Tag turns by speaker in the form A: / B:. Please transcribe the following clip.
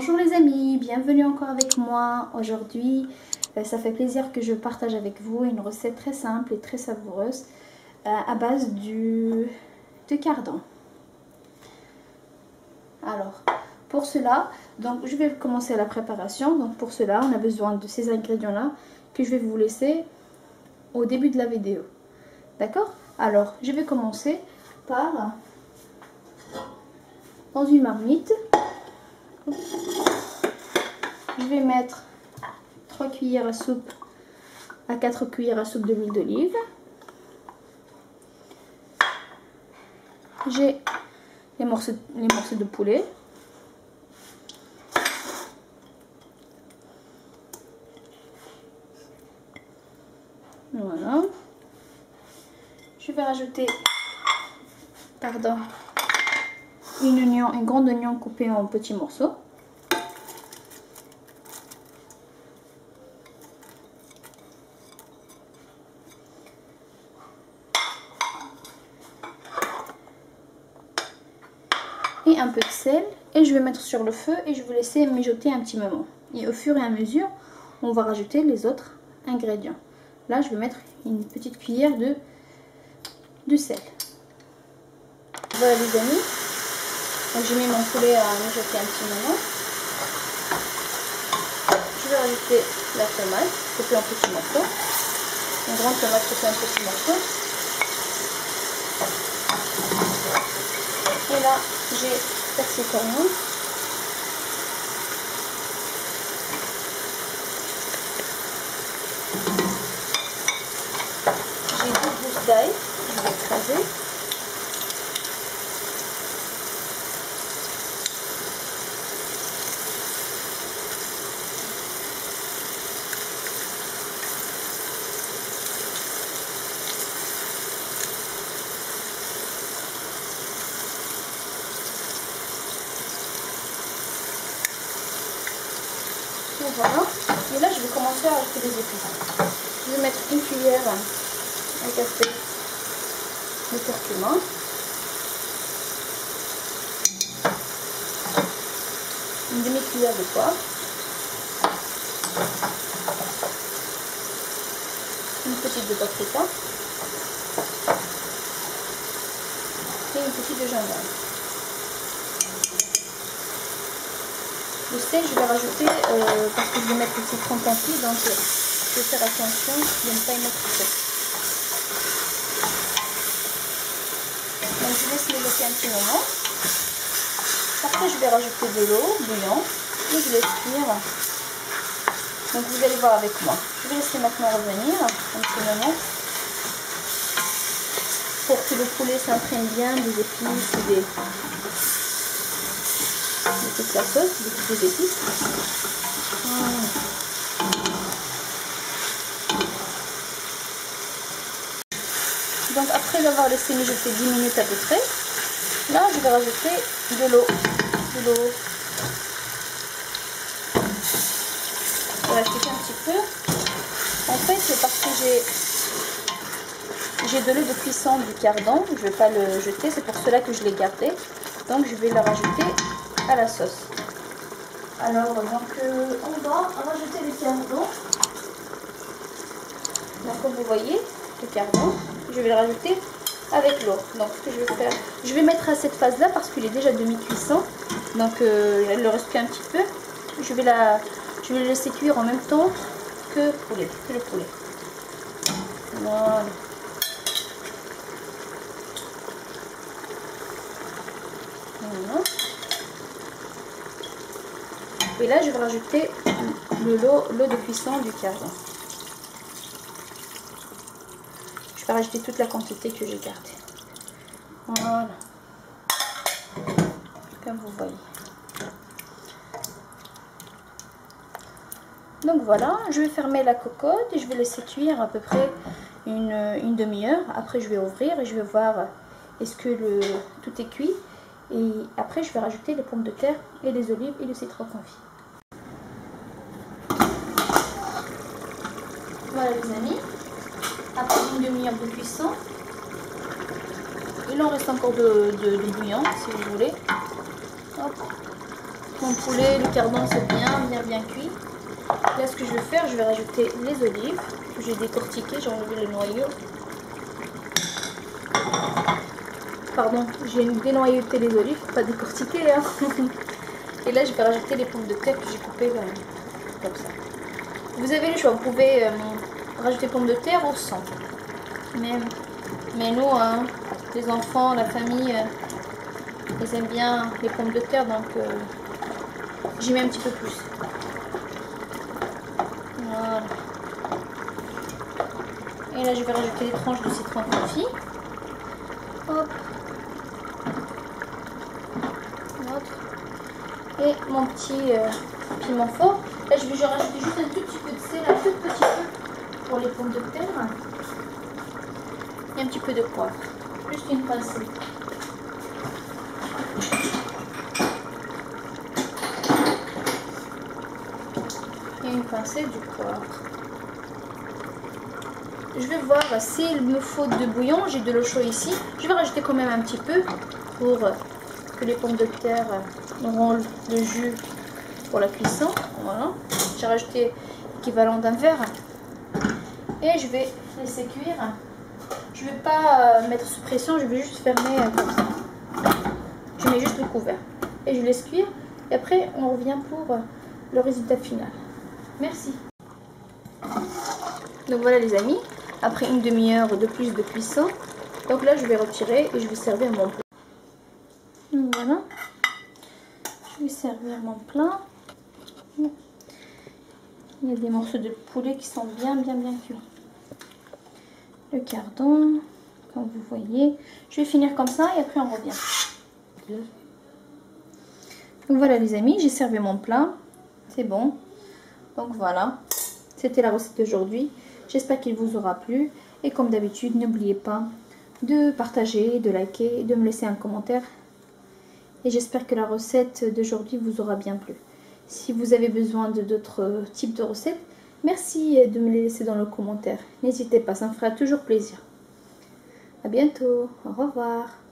A: Bonjour les amis, bienvenue encore avec moi. Aujourd'hui, ça fait plaisir que je partage avec vous une recette très simple et très savoureuse à base de cardan. Alors, pour cela, donc je vais commencer la préparation. Donc pour cela, on a besoin de ces ingrédients-là que je vais vous laisser au début de la vidéo. D'accord? Alors, je vais commencer par, dans une marmite, je vais mettre 3 cuillères à soupe à 4 cuillères à soupe d'huile d'olive. J'ai les morceaux de poulet. Voilà. Je vais rajouter, un grand oignon coupé en petits morceaux. Et un peu de sel, et je vais mettre sur le feu et je vais laisser mijoter un petit moment. Et au fur et à mesure, on va rajouter les autres ingrédients. Là, je vais mettre une petite cuillère de sel. Voilà les amis, donc j'ai mis mon poulet à mijoter un petit moment. Je vais rajouter la tomate coupée en petits morceaux, une grande tomate coupée en petits morceaux. Et là, j'ai persil coriandre. J'ai 2 gousses d'ail, je vais écraser. Voilà, et là je vais commencer à ajouter des épices. Je vais mettre une cuillère à café de curcuma, une demi-cuillère de poivre, une petite de paprika et une petite de gingembre. Le sel, je vais rajouter parce que je vais mettre le citron confit, donc je vais faire attention de ne pas y mettre trop. Donc je laisse mijoter un petit moment. Après, je vais rajouter de l'eau bouillante et je laisse cuire. Donc vous allez voir avec moi. Je vais laisser maintenant revenir un petit moment pour que le poulet s'imprègne bien des épices et de toute la sauce, de toutes les épices. Donc après l'avoir laissé mijoter 10 minutes à peu près, là je vais rajouter de l'eau. Je vais rajouter un petit peu. En fait c'est parce que j'ai de l'eau de cuisson du cardan, je ne vais pas le jeter, c'est pour cela que je l'ai gardé. Donc je vais le rajouter à la sauce. Alors donc on va rajouter le cardan. Donc comme vous voyez le cardan, je vais le rajouter avec l'eau. Donc ce que je vais faire, je vais mettre à cette phase là parce qu'il est déjà demi-cuisson. Donc il ne reste qu'un petit peu. Je vais le laisser cuire en même temps que le poulet. Voilà. Voilà. Et là, je vais rajouter l'eau de cuisson du cardan. Je vais rajouter toute la quantité que j'ai gardée. Voilà. Comme vous voyez. Donc voilà, je vais fermer la cocotte et je vais laisser cuire à peu près une demi-heure. Après, je vais ouvrir et je vais voir est-ce que tout est cuit. Et après, je vais rajouter les pommes de terre et les olives et le citron confit. Voilà les amis, après une demi-heure de cuisson, il en reste encore de bouillon si vous voulez. Hop. Mon poulet, le cardon c'est bien cuit. Là ce que je vais faire, je vais rajouter les olives que j'ai décortiquées, j'ai enlevé le noyau. Pardon, j'ai dénoyauté les olives, pas décortiqué hein. Et là je vais rajouter les pommes de terre que j'ai coupées comme ça. Vous avez le choix, vous pouvez rajouter pommes de terre ou sans. Mais nous, hein, les enfants, la famille, ils aiment bien les pommes de terre, donc j'y mets un petit peu plus. Voilà. Et là je vais rajouter les tranches de citron confit. Hop. Et mon petit piment fort. Là je vais rajouter juste un tout petit peu de sel, un tout petit peu pour les pommes de terre. Et un petit peu de poivre. Juste une pincée. Et une pincée du poivre. Je vais voir s'il me faut de bouillon. J'ai de l'eau chaude ici. Je vais rajouter quand même un petit peu pour que les pommes de terre auront le jus pour la cuisson. Voilà. J'ai rajouté l'équivalent d'un verre. Et je vais laisser cuire. Je ne vais pas mettre sous pression, je vais juste fermer comme ça. Je mets juste le couvert. Et je laisse cuire. Et après, on revient pour le résultat final. Merci. Donc voilà les amis, après une demi-heure de plus de cuisson. Donc là, je vais retirer et je vais servir mon plat. Donc voilà. Je vais servir mon plat. Il y a des morceaux de poulet qui sont bien cuits. Le cardon, comme vous voyez. Je vais finir comme ça et après on revient. Donc voilà les amis, j'ai servi mon plat. C'est bon. Donc voilà, c'était la recette d'aujourd'hui. J'espère qu'il vous aura plu. Et comme d'habitude, n'oubliez pas de partager, de liker, de me laisser un commentaire. Et j'espère que la recette d'aujourd'hui vous aura bien plu. Si vous avez besoin d'autres types de recettes, merci de me les laisser dans le commentaire. N'hésitez pas, ça me fera toujours plaisir. À bientôt, au revoir.